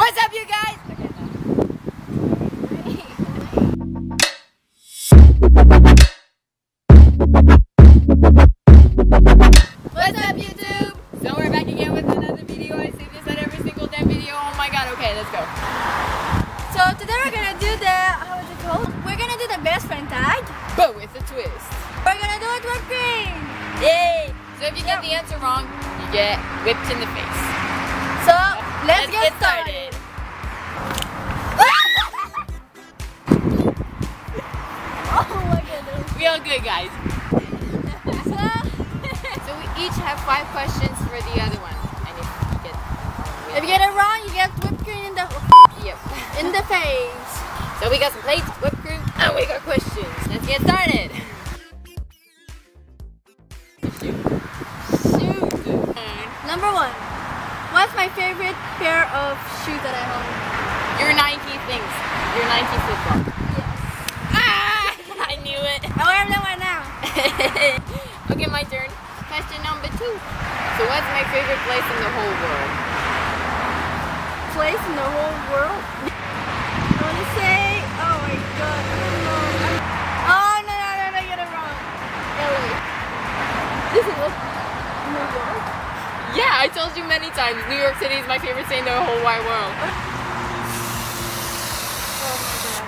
What's up, you guys? What's up, YouTube? So we're back again with another video. I say this on every single damn video. Oh my god, okay, let's go. So today we're gonna do the, how is it called? We're gonna do the best friend tag. But with a twist. We're gonna do it with green. Yay! So if you get the answer wrong, you get whipped in the face. So let's get started. Oh my goodness. We all good, guys. So we each have 5 questions for the other one. And if you get it wrong, you get whipped cream in the in the face. So we got some plates, whipped cream, and we got questions. Let's get started. Shoot. Number 1. What's my favorite pair of shoes that I own? Your Nike things. Your Nike football. Yes. Ah! I knew it. I wear them right now. Okay, my turn. Question number 2. So what's my favorite place in the whole world? Place in the whole world? I want to say, oh my god, I don't know. Oh no, I get it wrong. LA. This is New York? Yeah, I told you many times. New York City is my favorite city in the whole wide world. Oh my god.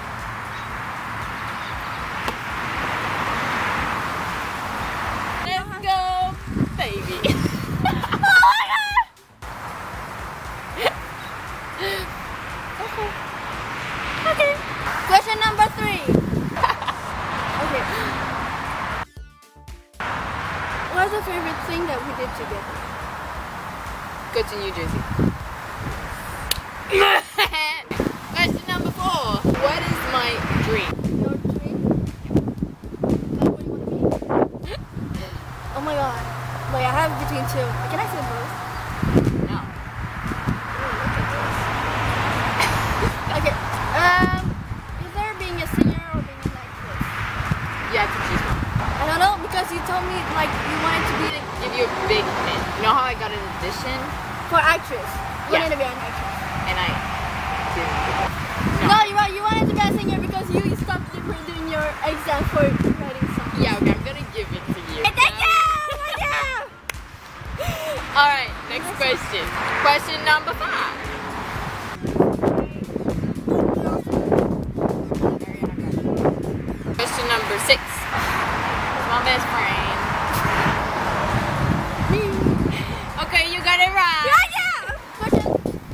Let's go, baby. Oh my god! Okay. Question number 3. Okay. What's the favorite thing that we did together? Go to New Jersey. Question number 4. What is my dream? Your dream? Like what do you want to be? Oh my god. Like I have between 2. Can I say both? No. Okay. Either being a singer or being an actress. You have to choose one. I don't know because you told me like you wanted to be Give you a big hint. You know how I got an audition? for actress. You Yeah. wanted to be an actress. And I didn't get it. No, you wanted to be a singer because you stopped doing your exam for writing songs. Yeah, okay, I'm gonna give it to you. Hey, thank you! Thank you! Alright, next question. Question number 5. Question number 6. Who's my best friend? Okay, you got it right. Yeah! Question.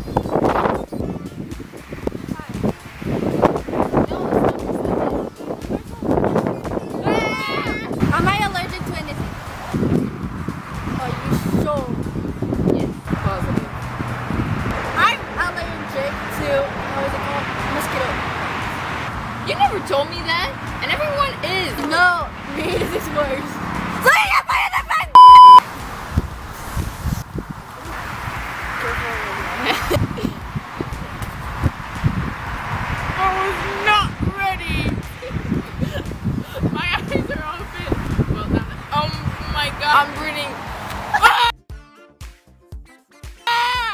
Am I allergic to anything? Are you sure? Yes, positive. I'm allergic to, how is it called? Mosquito. You never told me that, and everyone is. No, me is worse. So you can put it in the front! I was not ready. My eyes are open. Well, not that. Oh my god. I'm breathing. Ah! Ah!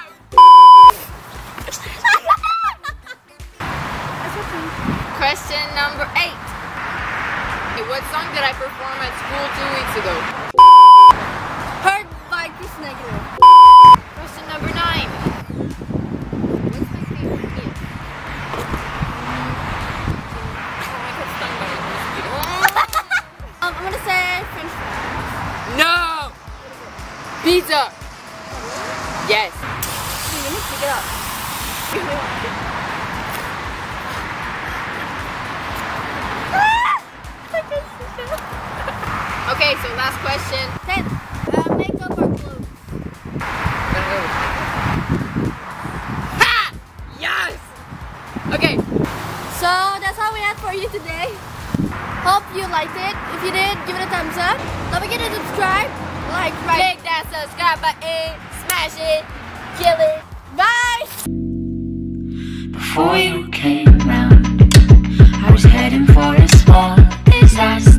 That's okay. Question number 8. What song did I perform at school 2 weeks ago? Heard by Christina Aguilera. Question number 9. What's my favorite meal? Oh, I got stung by a mosquito. I'm gonna say French fries. No! Pizza! Yes. You need to pick it up. Okay, so last question. 10. Makeup or clothes? Ha! Yes! Okay. So that's all we had for you today. Hope you liked it. If you did, give it a thumbs up. Don't forget to subscribe, like, right. Click that subscribe button, smash it, kill it. Bye! Before you came round, I was heading for a small disaster.